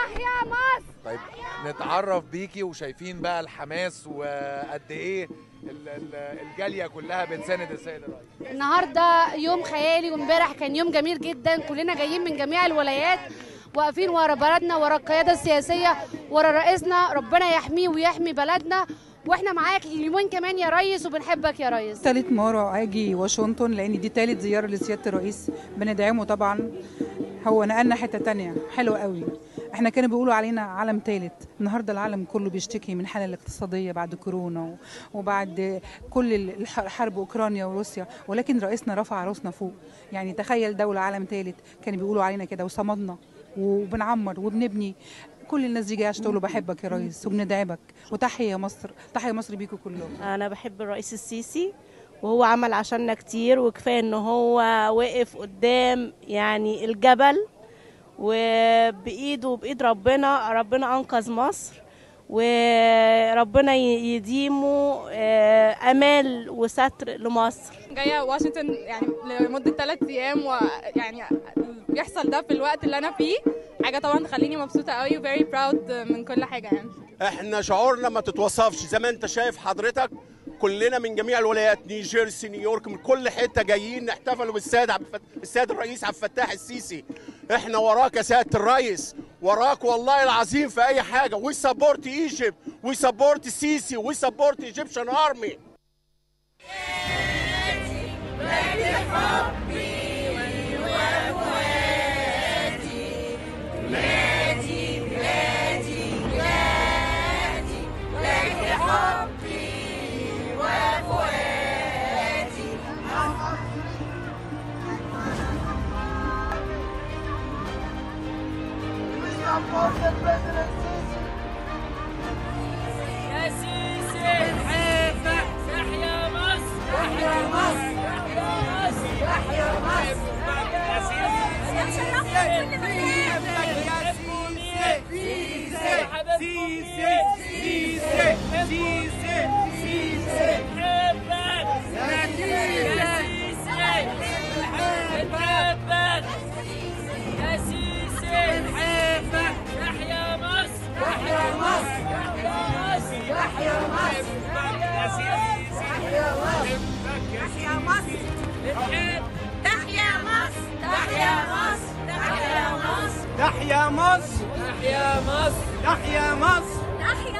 تحيا مصر. طيب نتعرف بيكي وشايفين بقى الحماس وقد ايه الجاليه كلها بتساند السيد الرئيس. النهارده يوم خيالي وامبارح كان يوم جميل جدا، كلنا جايين من جميع الولايات واقفين ورا بلدنا، ورا القياده السياسيه، ورا رئيسنا، ربنا يحميه ويحمي بلدنا، واحنا معاك اليومين كمان يا ريس وبنحبك يا ريس. تالت مرة اجي واشنطن لان دي تالت زيارة لسيادة الرئيس، بندعمه طبعا. هو نقلنا حتة تانية حلوة قوي. احنا كانوا بيقولوا علينا عالم تالت، النهارده العالم كله بيشتكي من الحالة الاقتصادية بعد كورونا وبعد كل الحرب اوكرانيا وروسيا، ولكن رئيسنا رفع راسنا فوق. يعني تخيل دولة عالم تالت كانوا بيقولوا علينا كده، وصمدنا وبنعمر وبنبني. كل الناس دي جايه عشان تقول له بحبك يا ريس وبندعمك، وتحية مصر، تحية مصر بيكم كلهم. انا بحب الرئيس السيسي وهو عمل عشاننا كتير، وكفايه ان هو وقف قدام يعني الجبل وبايده وبايد ربنا انقذ مصر، وربنا يديمه امال وستر لمصر. جايه واشنطن يعني لمده 3 ايام، ويعني بيحصل ده في الوقت اللي انا فيه، حاجه طبعا تخليني مبسوطه قوي و very proud من كل حاجه. يعني احنا شعورنا ما تتوصفش، زي ما انت شايف حضرتك كلنا من جميع الولايات، نيوجيرسي، نيويورك، من كل حته جايين نحتفلوا بالسيد الرئيس عبد الفتاح السيسي. احنا وراك يا سياده الرئيس، وراك والله العظيم في اي حاجه. وي سبورت ايجيبت، وي سبورت السيسي، وي سبورت ايجيبشن ارمي. يا سيسي نحبك، تحيا مصر، تحيا مصر، تحيا مصر، تحيا تحيا مصر، تحيا مصر، تحيا مصر.